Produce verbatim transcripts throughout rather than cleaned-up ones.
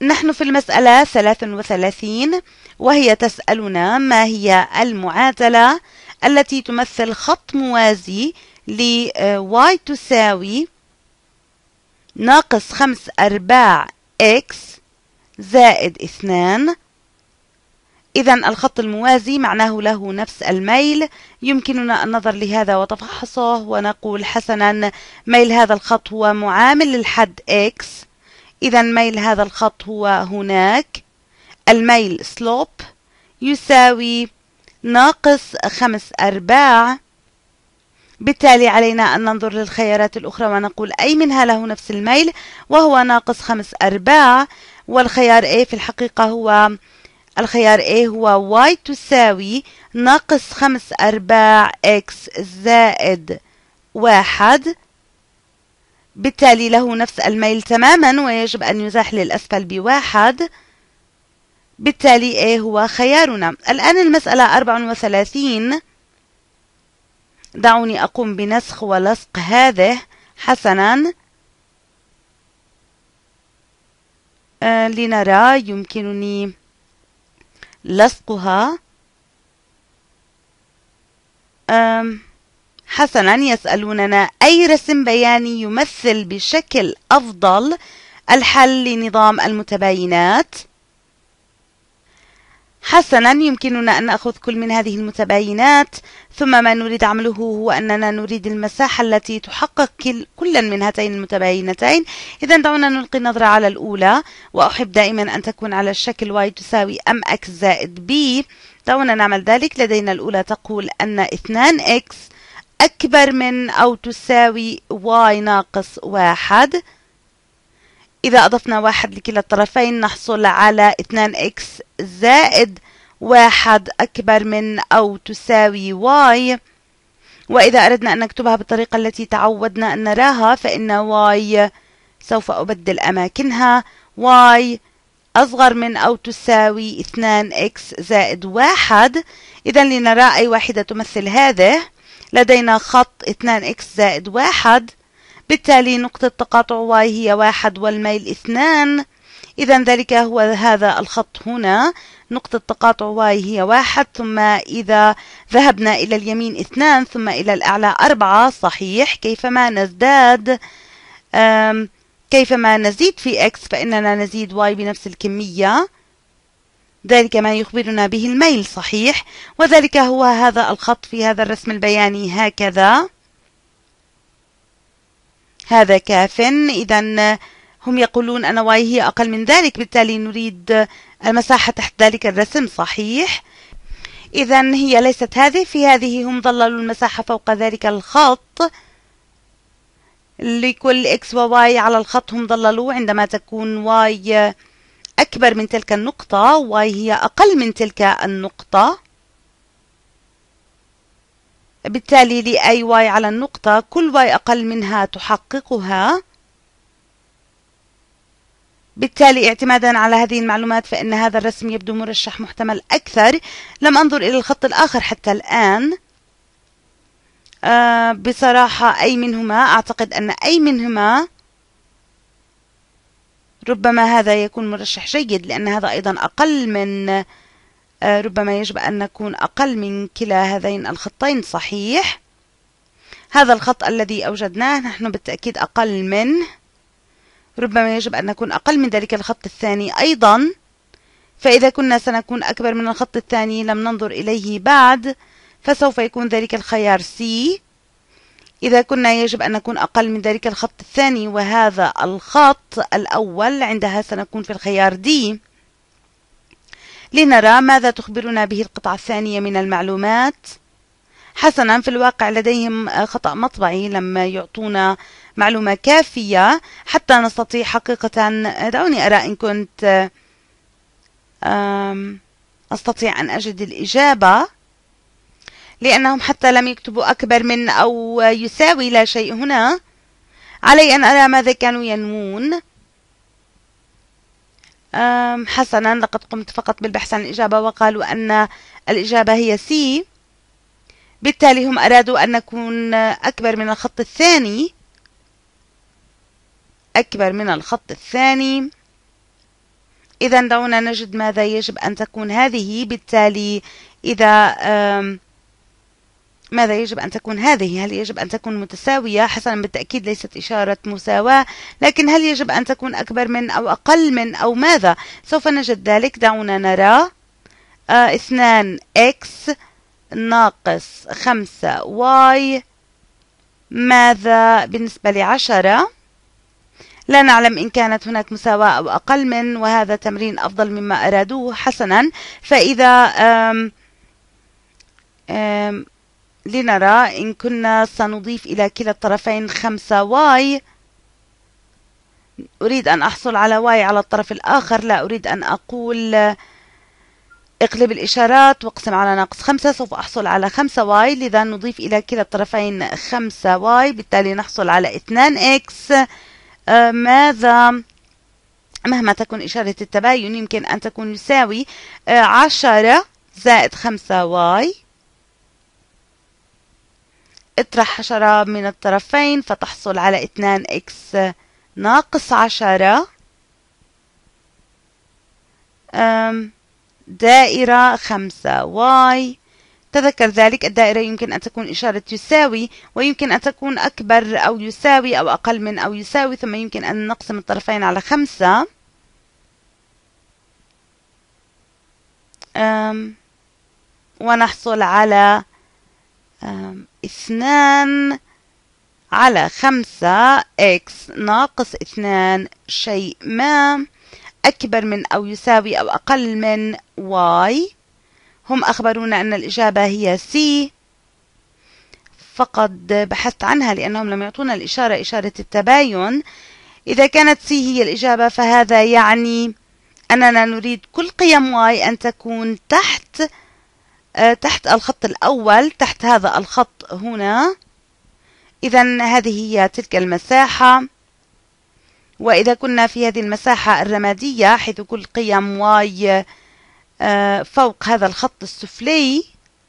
نحن في المسألة ثلاثة وثلاثين، وهي تسألنا ما هي المعادلة التي تمثل خط موازي ل y تساوي ناقص خمس أرباع x زائد اثنان. إذا الخط الموازي معناه له نفس الميل. يمكننا النظر لهذا وتفحصه ونقول حسنا ميل هذا الخط هو معامل للحد x، إذا ميل هذا الخط هو هناك. الميل slope يساوي ناقص خمس أرباع. بالتالي علينا أن ننظر للخيارات الأخرى ونقول أي منها له نفس الميل وهو ناقص خمس أرباع. والخيار A في الحقيقة هو الخيار A هو y تساوي ناقص خمس أرباع x زائد واحد. بالتالي له نفس الميل تماما ويجب أن يزاح للأسفل بواحد. بالتالي A هو خيارنا. الآن المسألة أربعة وثلاثين، دعوني أقوم بنسخ ولصق هذه حسنا آه لنرى. يمكنني لصقها. حسنا، يسألوننا أي رسم بياني يمثل بشكل أفضل الحل لنظام المتباينات. حسنا، يمكننا أن نأخذ كل من هذه المتباينات، ثم ما نريد عمله هو أننا نريد المساحة التي تحقق كل من هاتين المتباينتين. إذا دعونا نلقي نظرة على الأولى، وأحب دائما أن تكون على الشكل y تساوي mx زائد b. دعونا نعمل ذلك. لدينا الأولى تقول أن اثنان x أكبر من أو تساوي y ناقص واحد. إذا أضفنا واحد لكلا الطرفين نحصل على اثنان x زائد واحد أكبر من أو تساوي y. وإذا أردنا أن نكتبها بالطريقة التي تعودنا أن نراها فإن y سوف أبدل أماكنها. y أصغر من أو تساوي اثنان x زائد واحد. إذا لنرى أي واحدة تمثل هذه. لدينا خط اثنان x زائد واحد. بالتالي نقطة تقاطع y هي واحد والميل اثنان. إذا ذلك هو هذا الخط هنا. نقطة تقاطع y هي واحد، ثم إذا ذهبنا إلى اليمين اثنان، ثم إلى الأعلى أربعة. صحيح. كيفما نزداد كيفما نزيد في x فإننا نزيد y بنفس الكمية. ذلك ما يخبرنا به الميل. صحيح. وذلك هو هذا الخط في هذا الرسم البياني هكذا. هذا كاف. إذا هم يقولون أن y هي أقل من ذلك، بالتالي نريد المساحة تحت ذلك الرسم. صحيح. إذا هي ليست هذه، في هذه هم ظللوا المساحة فوق ذلك الخط. لكل x و y على الخط هم ظللوا عندما تكون y أكبر من تلك النقطة، y هي أقل من تلك النقطة. بالتالي لأي y على النقطة كل y أقل منها تحققها. بالتالي اعتمادا على هذه المعلومات فإن هذا الرسم يبدو مرشح محتمل أكثر. لم أنظر إلى الخط الآخر حتى الآن. آه بصراحة أي منهما، أعتقد أن أي منهما ربما هذا يكون مرشح جيد، لأن هذا أيضا أقل من آه ربما يجب أن نكون أقل من كلا هذين الخطين. صحيح. هذا الخط الذي أوجدناه نحن بالتأكيد أقل منه. ربما يجب أن نكون أقل من ذلك الخط الثاني أيضا. فإذا كنا سنكون أكبر من الخط الثاني لم ننظر إليه بعد، فسوف يكون ذلك الخيار C. إذا كنا يجب أن نكون أقل من ذلك الخط الثاني وهذا الخط الأول، عندها سنكون في الخيار D. لنرى ماذا تخبرنا به القطعة الثانية من المعلومات. حسنا، في الواقع لديهم خطأ مطبعي، لما يعطونا معلومة كافية حتى نستطيع حقيقة. دعوني أرى إن كنت أستطيع أن أجد الإجابة، لأنهم حتى لم يكتبوا أكبر من أو يساوي لا شيء هنا. علي أن أرى ماذا كانوا ينمون. حسنا، لقد قمت فقط بالبحث عن الإجابة وقالوا أن الإجابة هي C. بالتالي هم أرادوا أن نكون أكبر من الخط الثاني. أكبر من الخط الثاني إذا دعونا نجد ماذا يجب أن تكون هذه. بالتالي إذا ماذا يجب أن تكون هذه؟ هل يجب أن تكون متساوية؟ حسنا، بالتأكيد ليست إشارة مساواة، لكن هل يجب أن تكون أكبر من أو أقل من أو ماذا؟ سوف نجد ذلك. دعونا نرى. آه اثنان إكس ناقص خمسة واي. ماذا بالنسبة لعشرة؟ لا نعلم إن كانت هناك مساواة أو أقل من، وهذا تمرين أفضل مما أرادوه. حسنا، فإذا آم آم لنرى إن كنا سنضيف إلى كلا الطرفين خمسة واي. أريد أن أحصل على واي على الطرف الآخر، لا أريد أن أقول اقلب الإشارات واقسم على ناقص خمسة. سوف أحصل على خمسة واي، لذا نضيف إلى كلا الطرفين خمسة واي، بالتالي نحصل على اثنان إكس. آه ماذا مهما تكون إشارة التباين يمكن أن تكون يساوي آه عشرة زائد خمسة واي. اطرح عشرة من الطرفين فتحصل على اثنان إكس ناقص عشرة. دائرة خمسة واي. تذكر ذلك، الدائرة يمكن أن تكون إشارة يساوي، ويمكن أن تكون أكبر أو يساوي أو أقل من أو يساوي، ثم يمكن أن نقسم الطرفين على خمسة. ونحصل على اثنان على خمسة إكس ناقص اثنان شيء ما أكبر من أو يساوي أو أقل من واي. هم أخبرونا أن الإجابة هي سي، فقد بحثت عنها لأنهم لم يعطونا الإشارة إشارة التباين. إذا كانت سي هي الإجابة فهذا يعني أننا نريد كل قيم واي أن تكون تحت تحت الخط الأول، تحت هذا الخط هنا. إذا هذه هي تلك المساحة، وإذا كنا في هذه المساحة الرمادية حيث كل قيم واي فوق هذا الخط السفلي،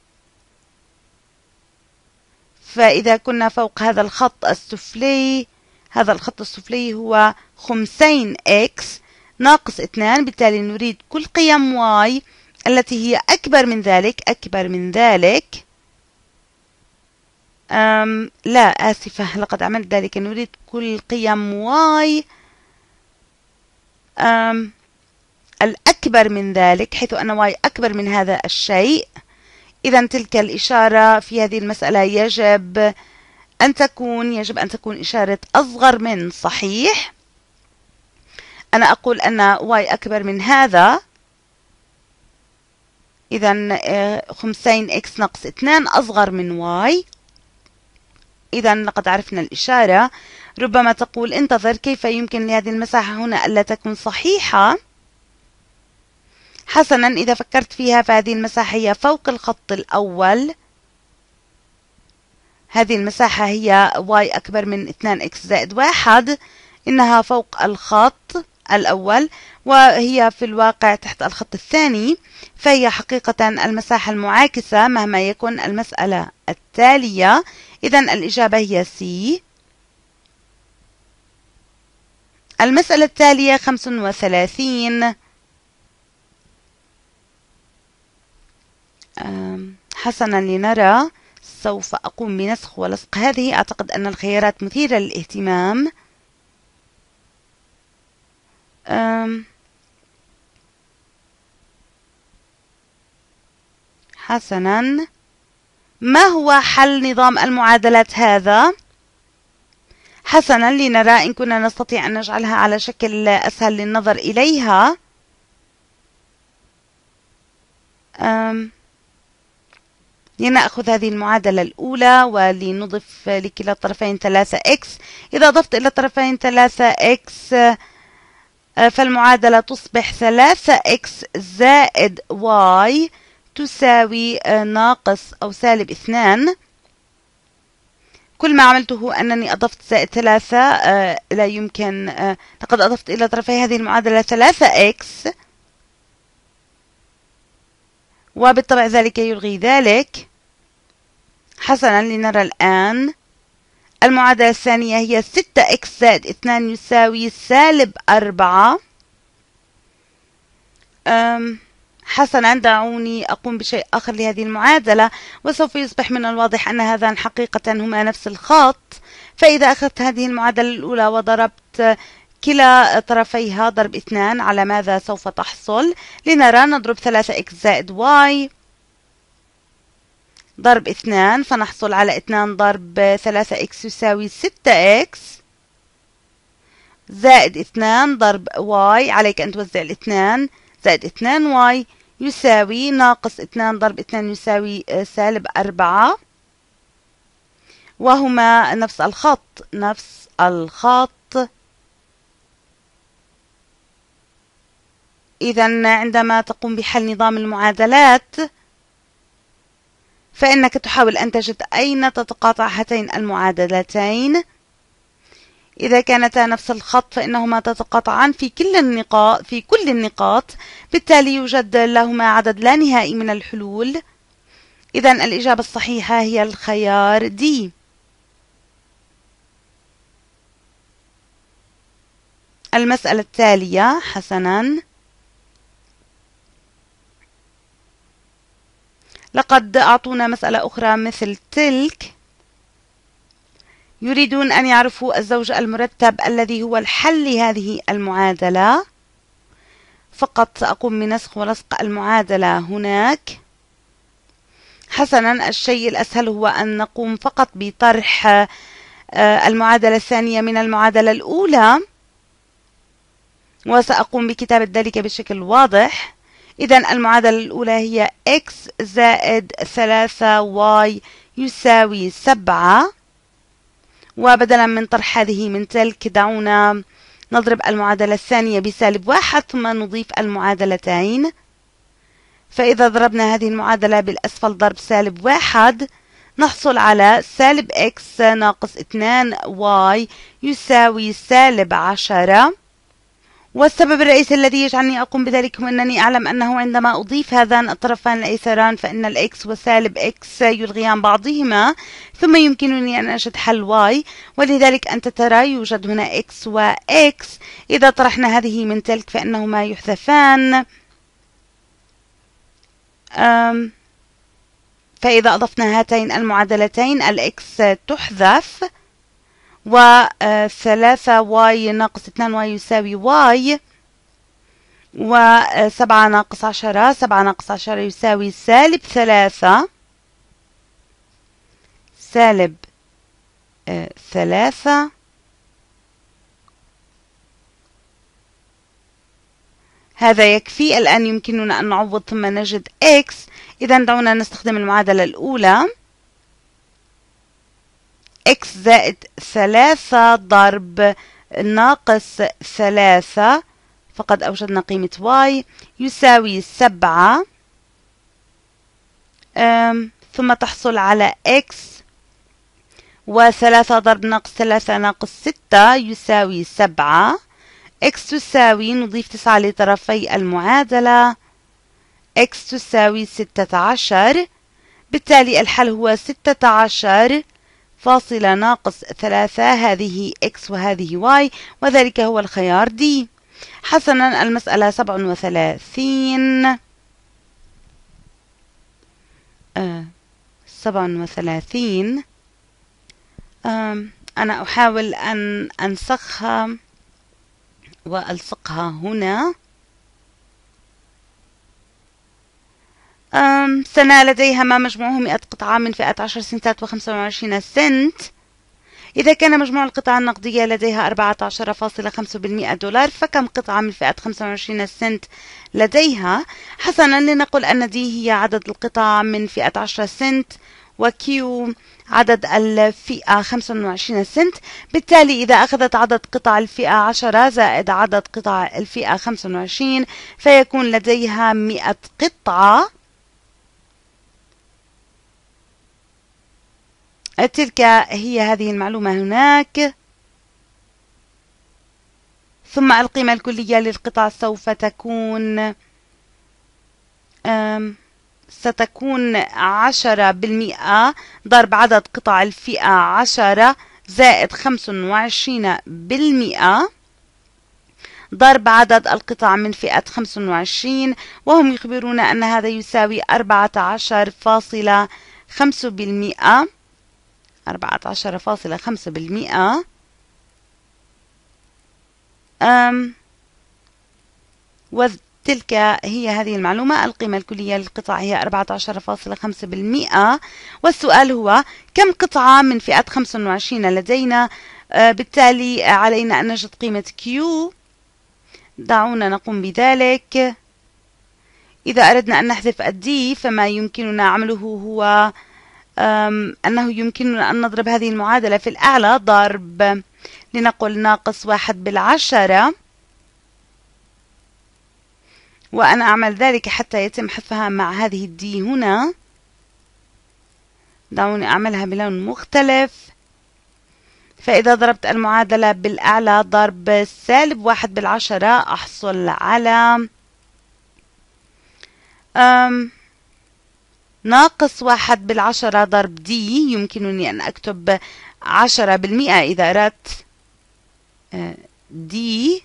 فإذا كنا فوق هذا الخط السفلي، هذا الخط السفلي هو خمسين إكس ناقص اثنان، بالتالي نريد كل قيم واي التي هي أكبر من ذلك أكبر من ذلك أم لا آسفة، لقد عملت ذلك. نريد كل قيم واي أم الأكبر من ذلك، حيث أن واي أكبر من هذا الشيء. إذا تلك الإشارة في هذه المسألة يجب أن تكون يجب أن تكون إشارة أصغر من. صحيح، أنا أقول أن واي أكبر من هذا، إذا خمسين إكس ناقص اثنان أصغر من واي. إذا لقد عرفنا الإشارة. ربما تقول انتظر، كيف يمكن لهذه المساحة هنا ألا تكون صحيحة؟ حسنا، إذا فكرت فيها فهذه المساحة هي فوق الخط الأول، هذه المساحة هي واي أكبر من اثنان إكس زائد واحد، إنها فوق الخط الأول وهي في الواقع تحت الخط الثاني، فهي حقيقة المساحة المعاكسة مهما يكن المسألة التالية. إذا الإجابة هي سي. المسألة التالية خمس وثلاثين. حسنا، لنرى. سوف أقوم بنسخ ولصق هذه. أعتقد أن الخيارات مثيرة للاهتمام. حسنا، ما هو حل نظام المعادلات هذا؟ حسنا، لنرى إن كنا نستطيع أن نجعلها على شكل أسهل للنظر إليها. أم لنأخذ هذه المعادلة الأولى ولنضف لكلا الطرفين ثلاثة إكس. إذا أضفت إلى الطرفين ثلاثة إكس فالمعادلة تصبح ثلاثة إكس زائد واي تساوي ناقص أو سالب اثنان. كل ما عملته أنني أضفت زائد ثلاثة. آه لا يمكن. آه لقد أضفت إلى طرفي هذه المعادلة ثلاثة إكس، وبالطبع ذلك يلغي ذلك. حسنا، لنرى الآن المعادلة الثانية هي ستة إكس زائد اثنان يساوي سالب أربعة. أم حسنا، دعوني أقوم بشيء آخر لهذه المعادلة، وسوف يصبح من الواضح أن هذان حقيقة هما نفس الخط. فإذا أخذت هذه المعادلة الأولى وضربت كلا طرفيها ضرب اثنان، على ماذا سوف تحصل؟ لنرى. نضرب ثلاثة إكس زائد واي ضرب اثنان، فنحصل على اثنان ضرب ثلاثة إكس يساوي ستة إكس زائد اثنان ضرب واي، عليك أن توزع الاثنان، زائد اثنان واي يساوي ناقص اثنان ضرب اثنان يساوي سالب أربعة، وهما نفس الخط نفس الخط. إذا عندما تقوم بحل نظام المعادلات فإنك تحاول أن تجد أين تتقاطع هاتين المعادلتين. إذا كانتا نفس الخط فإنهما تتقاطعان في كل النقاط في كل النقاط، بالتالي يوجد لهما عدد لا نهائي من الحلول. إذا الإجابة الصحيحة هي الخيار دي. المسألة التالية. حسنا، لقد أعطونا مسألة أخرى مثل تلك. يريدون أن يعرفوا الزوج المرتب الذي هو الحل لهذه المعادلة. فقط سأقوم بنسخ ولصق المعادلة هناك. حسنا، الشيء الأسهل هو أن نقوم فقط بطرح المعادلة الثانية من المعادلة الأولى، وسأقوم بكتابة ذلك بشكل واضح. إذا المعادلة الأولى هي x زائد ثلاثة y يساوي سبعة، وبدلا من طرح هذه من تلك دعونا نضرب المعادلة الثانية بسالب واحد ثم نضيف المعادلتين. فإذا ضربنا هذه المعادلة بالأسفل ضرب سالب واحد نحصل على سالب x ناقص اثنان y يساوي سالب عشرة. والسبب الرئيسي الذي يجعلني أقوم بذلك هو أنني أعلم أنه عندما أضيف هذان الطرفان الأيسران فإن الإكس وسالب إكس يلغيان بعضهما، ثم يمكنني أن أجد حل واي، ولذلك أنت ترى يوجد هنا إكس وإكس. إذا طرحنا هذه من تلك فإنهما يحذفان. فإذا أضفنا هاتين المعادلتين الإكس تحذف، وثلاثة واي ناقص اثنان واي يساوي واي، وسبعة ناقص عشرة سبعة ناقص عشرة يساوي سالب ثلاثة سالب ثلاثة. هذا يكفي. الآن يمكننا أن نعوض ثم نجد x. إذا دعونا نستخدم المعادلة الأولى. x زائد ثلاثة ضرب ناقص ثلاثة، فقد أوجدنا قيمة y يساوي سبعة، ثم تحصل على x وثلاثة ضرب ناقص ثلاثة ناقص ستة يساوي سبعة. x تساوي نضيف تسعة لطرفي المعادلة، x تساوي ستة عشر. بالتالي الحل هو ستة عشر فاصلة ناقص ثلاثة، هذه x وهذه y، وذلك هو الخيار D. حسنا، المسألة سبعة وثلاثين. آه سبعة وثلاثين. آه أنا أحاول أن أنسخها وألصقها هنا. سنة لديها ما مجموعه مئة قطعة من فئة عشر سنتات وخمسة وعشرين سنت. إذا كان مجموع القطع النقدية لديها أربعة عشر فاصلة خمسة بالمئة دولار، فكم قطعة من فئة خمسة وعشرين سنت لديها؟ حسنا، لنقل أن دي هي عدد القطع من فئة عشرة سنت، وكيو عدد الفئة خمسة وعشرين سنت. بالتالي إذا أخذت عدد قطع الفئة عشرة زائد عدد قطع الفئة خمسة وعشرين فيكون لديها مئة قطعة. تلك هي هذه المعلومة هناك. ثم القيمة الكلية للقطع سوف تكون ستكون عشرة بالمئة ضرب عدد قطع الفئة عشرة زائد خمسة وعشرين بالمئة ضرب عدد القطع من فئة خمسة وعشرين، وهم يخبرون أن هذا يساوي أربعة عشر فاصلة خمسة بالمئة أربعة عشر فاصلة خمسة بالمئة. أم وتلك هي هذه المعلومة. القيمة الكلية للقطع هي أربعة عشر فاصلة خمسة بالمئة. والسؤال هو كم قطعة من فئة خمسة وعشرين لدينا؟ آه بالتالي علينا أن نجد قيمة Q. دعونا نقوم بذلك. إذا أردنا أن نحذف الدي فما يمكننا عمله هو أنه يمكننا أن نضرب هذه المعادلة في الأعلى ضرب لنقل ناقص واحد بالعشرة، وأنا أعمل ذلك حتى يتم حذفها مع هذه الدي هنا. دعوني أعملها بلون مختلف. فإذا ضربت المعادلة بالأعلى ضرب سالب واحد بالعشرة أحصل على أم ناقص واحد بالعشرة ضرب دي. يمكنني أن أكتب عشرة بالمئة إذا أردت. دي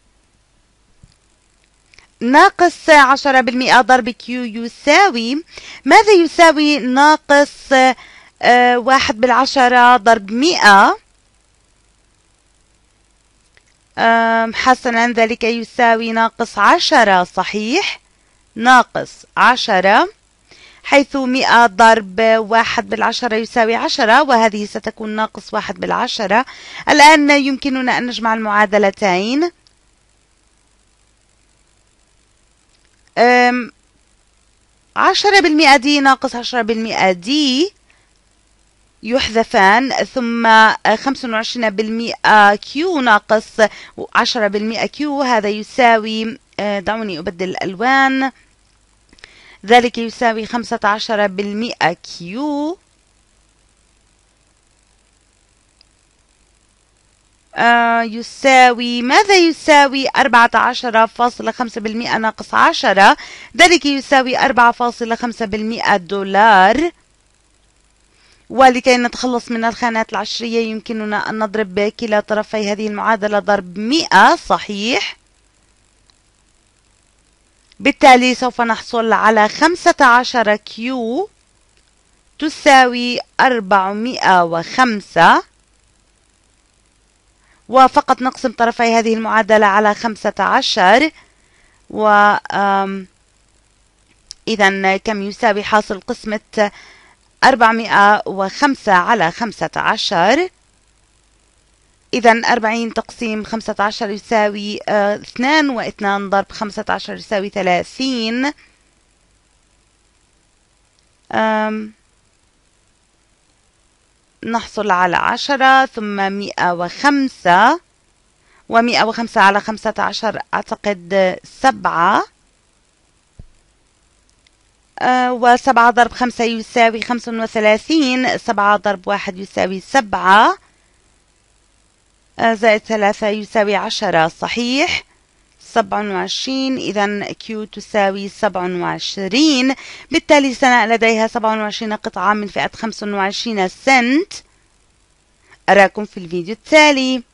ناقص عشرة بالمئة ضرب كيو يساوي ماذا؟ يساوي ناقص آه واحد بالعشرة ضرب مئة. آه حسنا، ذلك يساوي ناقص عشرة. صحيح، ناقص عشرة، حيث مئة ضرب واحد بالعشرة يساوي عشرة، وهذه ستكون ناقص واحد بالعشرة. الآن يمكننا أن نجمع المعادلتين. عشرة بالمئة دي ناقص عشرة بالمئة دي يحذفان، ثم خمسة وعشرين بالمئة كيو ناقص عشرة بالمئة كيو، هذا يساوي، دعوني أبدل الألوان، ذلك يساوي خمسة عشر بالمئة كيو. آه يساوي ماذا؟ يساوي أربعة عشر فاصلة خمسة بالمئة ناقص عشرة، ذلك يساوي أربعة فاصلة خمسة بالمئة دولار. ولكي نتخلص من الخانات العشرية يمكننا أن نضرب كلا طرفي هذه المعادلة ضرب مئة. صحيح، بالتالي سوف نحصل على خمسة عشر كيو تساوي أربعمئة وخمسة، وفقط نقسم طرفي هذه المعادلة على خمسة عشر، و إذا كم يساوي حاصل قسمة أربعمئة وخمسة على خمسة عشر؟ إذا أربعين تقسيم خمسة عشر يساوي آه اثنان، واثنان ضرب خمسة عشر يساوي ثلاثين. نحصل على عشرة، ثم مئة وخمسة، ومئة وخمسة على خمسة عشر أعتقد سبعة، آه وسبعة ضرب خمسة يساوي خمسة وثلاثين، سبعة ضرب واحد يساوي سبعة، آه زائد ثلاثة يساوي عشرة. صحيح، سبعة وعشرين. إذا كيو تساوي سبعة وعشرين. بالتالي سنة لديها سبعة وعشرين قطعة من فئة خمسة وعشرين سنت. أراكم في الفيديو التالي.